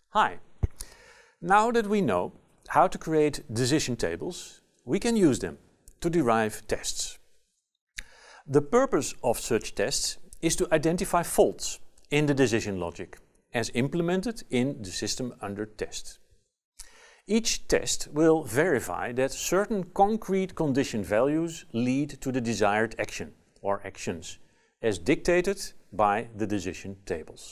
Hi! Now that we know how to create decision tables, we can use them to derive tests. The purpose of such tests is to identify faults in the decision logic as implemented in the system under test. Each test will verify that certain concrete condition values lead to the desired action or actions as dictated by the decision tables.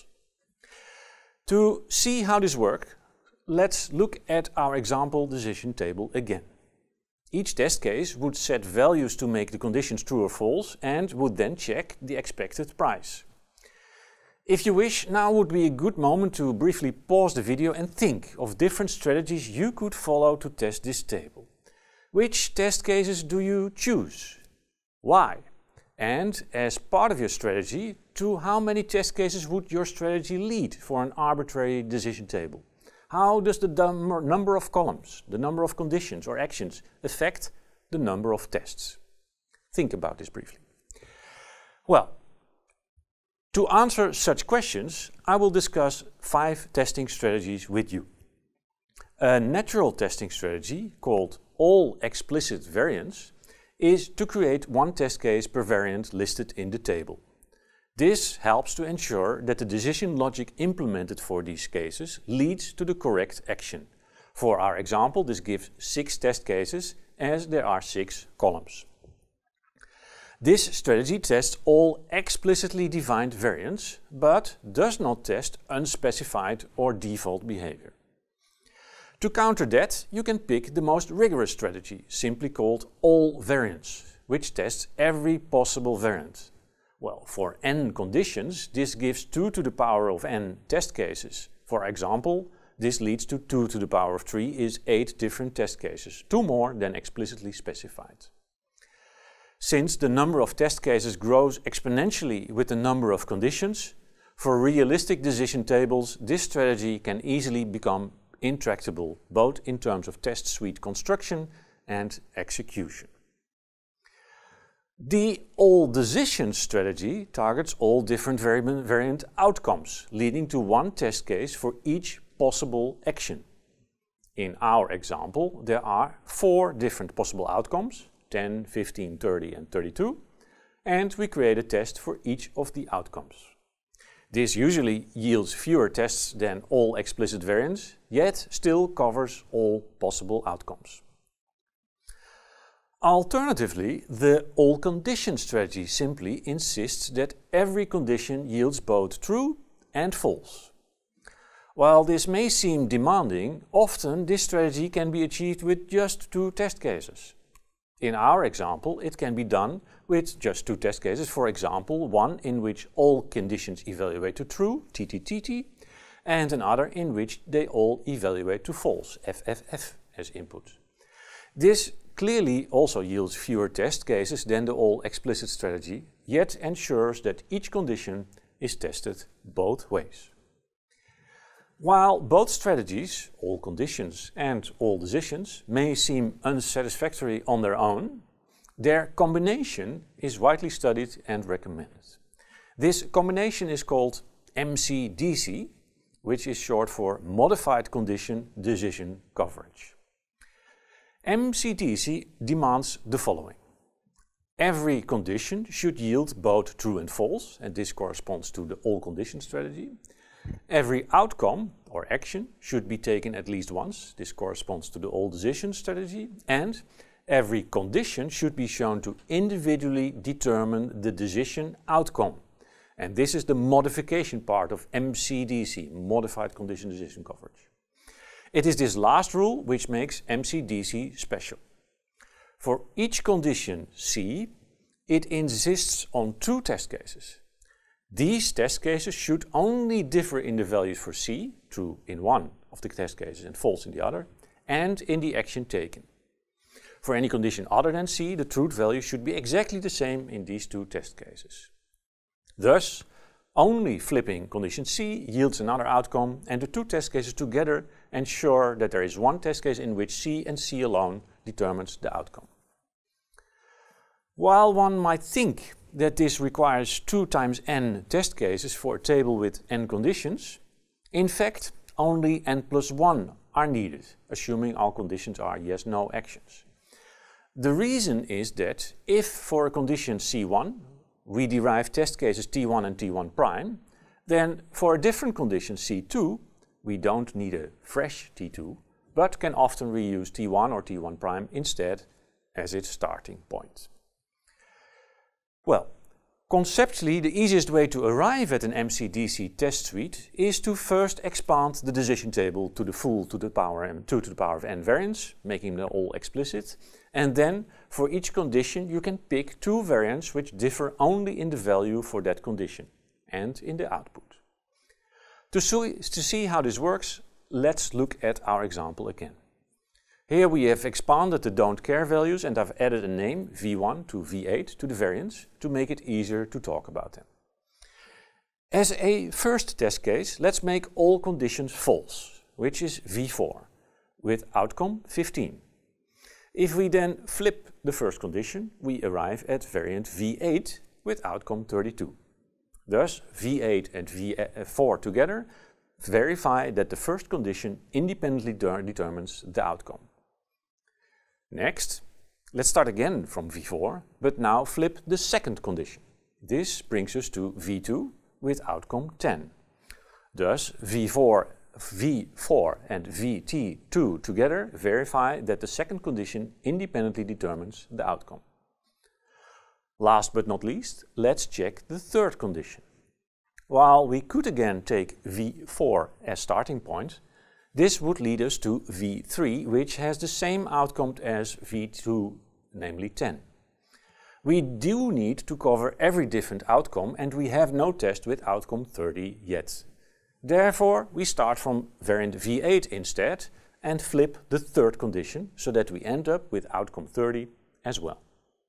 To see how this works, let's look at our example decision table again. Each test case would set values to make the conditions true or false and would then check the expected price. If you wish, now would be a good moment to briefly pause the video and think of different strategies you could follow to test this table. Which test cases do you choose? Why? And as part of your strategy, to how many test cases would your strategy lead for an arbitrary decision table? How does the number of columns, the number of conditions or actions affect the number of tests? Think about this briefly. Well, to answer such questions, I will discuss 5 testing strategies with you. A natural testing strategy, called all explicit variants, is to create one test case per variant listed in the table. This helps to ensure that the decision logic implemented for these cases leads to the correct action. For our example, this gives 6 test cases as there are 6 columns. This strategy tests all explicitly defined variants, but does not test unspecified or default behavior. To counter that, you can pick the most rigorous strategy, simply called all variants, which tests every possible variant. Well, for n conditions, this gives 2 to the power of n test cases. For example, this leads to 2 to the power of 3 is 8 different test cases, 2 more than explicitly specified. Since the number of test cases grows exponentially with the number of conditions, for realistic decision tables, this strategy can easily become intractable, both in terms of test suite construction and execution. The all decisions strategy targets all different variant outcomes, leading to one test case for each possible action. In our example, there are 4 different possible outcomes, 10, 15, 30 and 32, and we create a test for each of the outcomes. This usually yields fewer tests than all explicit variants, yet still covers all possible outcomes. Alternatively, the all condition strategy simply insists that every condition yields both true and false. While this may seem demanding, often this strategy can be achieved with just 2 test cases. In our example, it can be done with just 2 test cases, for example, one in which all conditions evaluate to true, TTTT, and another in which they all evaluate to false, FFF, as input. This clearly also yields fewer test cases than the all explicit strategy, yet ensures that each condition is tested both ways. While both strategies, all conditions and all decisions, may seem unsatisfactory on their own, their combination is widely studied and recommended. This combination is called MCDC, which is short for Modified Condition Decision Coverage. MCDC demands the following. Every condition should yield both true and false, and this corresponds to the all condition strategy. Every outcome or action should be taken at least once. This corresponds to the all decision strategy. And every condition should be shown to individually determine the decision outcome. And this is the modification part of MCDC, Modified Condition Decision Coverage. It is this last rule which makes MCDC special. For each condition C, it insists on 2 test cases. These test cases should only differ in the values for C, true in one of the test cases and false in the other, and in the action taken. For any condition other than C, the truth value should be exactly the same in these 2 test cases. Thus, only flipping condition C yields another outcome, and the 2 test cases together ensure that there is one test case in which C and C alone determines the outcome. While one might think that this requires 2 times n test cases for a table with n conditions, in fact, only n+1 are needed, assuming all conditions are yes-no actions. The reason is that if for a condition C1 we derive test cases T1 and T1 prime, then for a different condition C2 we don't need a fresh T2, but can often reuse T1 or T1 prime instead as its starting point. Well, conceptually, the easiest way to arrive at an MC/DC test suite is to first expand the decision table to the full 2 to the power of n variants, making them all explicit, and then for each condition you can pick 2 variants which differ only in the value for that condition and in the output. To see how this works, let's look at our example again. Here we have expanded the don't care values and I've added a name, V1 to V8, to the variants to make it easier to talk about them. As a first test case, let's make all conditions false, which is V4, with outcome 15. If we then flip the first condition, we arrive at variant V8 with outcome 32. Thus, V8 and V4 together verify that the first condition independently determines the outcome. Next, let's start again from V4, but now flip the second condition. This brings us to V2 with outcome 10. Thus, V4 and VT2 together verify that the second condition independently determines the outcome. Last but not least, let's check the third condition. While we could again take V4 as starting point, this would lead us to V3, which has the same outcome as V2, namely 10. We do need to cover every different outcome and we have no test with outcome 30 yet. Therefore, we start from variant V8 instead and flip the third condition so that we end up with outcome 30 as well.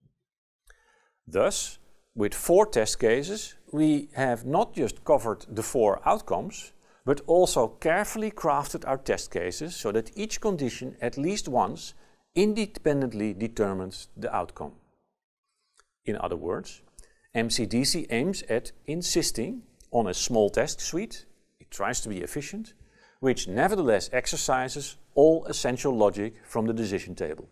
Thus, with 4 test cases, we have not just covered the 4 outcomes, but also carefully crafted our test cases so that each condition at least once independently determines the outcome. In other words, MC/DC aims at insisting on a small test suite, it tries to be efficient, which nevertheless exercises all essential logic from the decision table.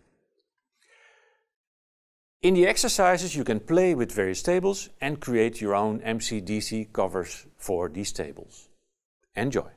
In the exercises you can play with various tables and create your own MC/DC covers for these tables. Enjoy!